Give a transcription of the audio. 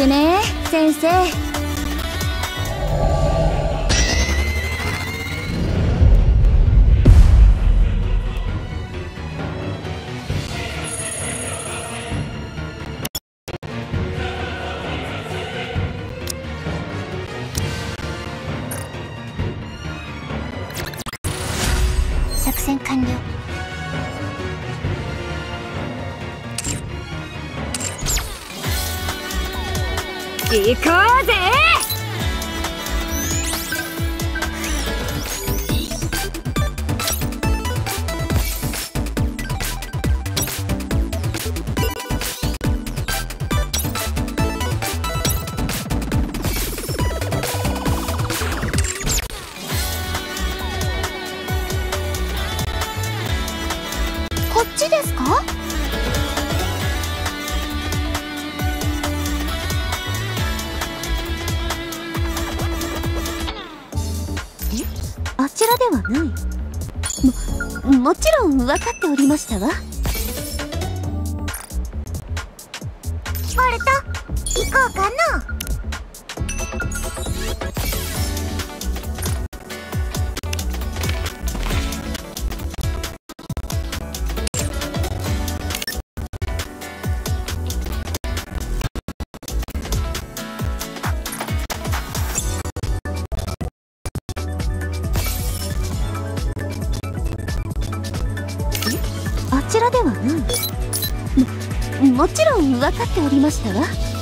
くね先生。 作戦完了。 行こうぜ。 こっちですか？あちらではない。もちろん分かっておりましたわ。ボルト、行こうかの。あちらではない。もちろん分かっておりましたわ。